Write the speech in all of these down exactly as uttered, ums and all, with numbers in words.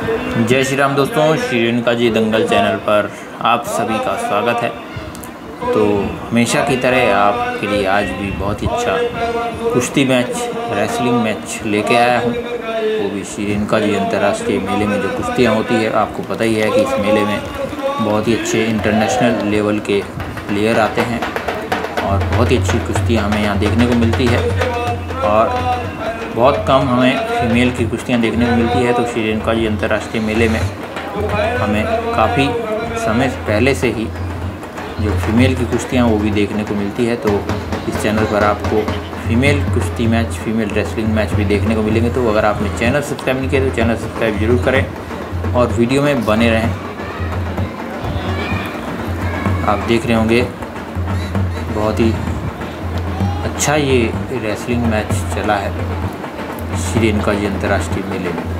जय श्री राम दोस्तों, श्री रेणुका जी दंगल चैनल पर आप सभी का स्वागत है। तो हमेशा की तरह आपके लिए आज भी बहुत ही अच्छा कुश्ती मैच, रेसलिंग मैच लेके आया हूँ। वो भी श्री रेणुका जी अंतर्राष्ट्रीय मेले में जो कुश्तियाँ होती है, आपको पता ही है कि इस मेले में बहुत ही अच्छे इंटरनेशनल लेवल के प्लेयर आते हैं और बहुत ही अच्छी कुश्तियाँ हमें यहाँ देखने को मिलती है और बहुत कम हमें फीमेल की कुश्तियाँ देखने को मिलती है। तो श्री रेणुका जी अंतर्राष्ट्रीय मेले में हमें काफ़ी समय पहले से ही जो फीमेल की कुश्तियाँ वो भी देखने को मिलती है। तो इस चैनल पर आपको फीमेल कुश्ती मैच, फीमेल रेसलिंग मैच भी देखने को मिलेंगे। तो अगर आपने चैनल सब्सक्राइब नहीं किया तो चैनल सब्सक्राइब जरूर करें और वीडियो में बने रहें। आप देख रहे होंगे बहुत ही अच्छा ये रेसलिंग मैच चला है श्री रेणुका जी अंतर्राष्ट्रीय मेले में।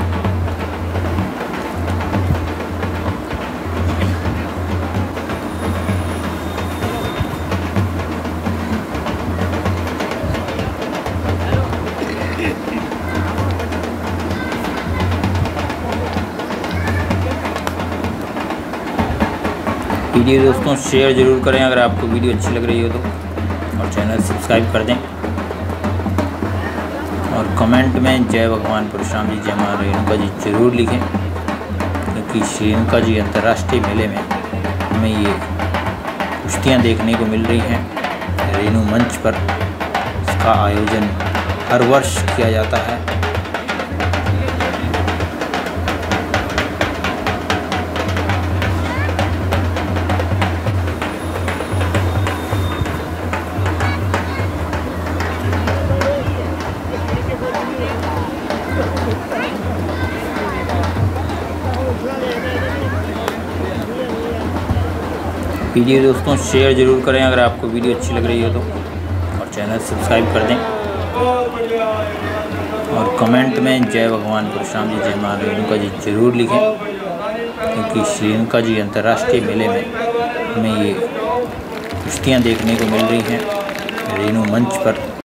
वीडियो दोस्तों शेयर ज़रूर करें अगर आपको वीडियो अच्छी लग रही हो तो, और चैनल सब्सक्राइब कर दें और कमेंट में जय भगवान परशुराम जी, जय मां रेणुका जी जरूर लिखें, क्योंकि श्री रेणुका जी अंतर्राष्ट्रीय मेले में हमें ये कुश्तियाँ देखने को मिल रही हैं। रेणु मंच पर इसका आयोजन हर वर्ष किया जाता है। वीडियो दोस्तों शेयर ज़रूर करें अगर आपको वीडियो अच्छी लग रही हो तो, और चैनल सब्सक्राइब कर दें और कमेंट में जय भगवान परशुराम जी, जय मां रेणुका जी जरूर लिखें, क्योंकि श्री रेणुका जी अंतर्राष्ट्रीय मेले में हमें ये कुश्तियाँ देखने को मिल रही हैं। रेणु मंच पर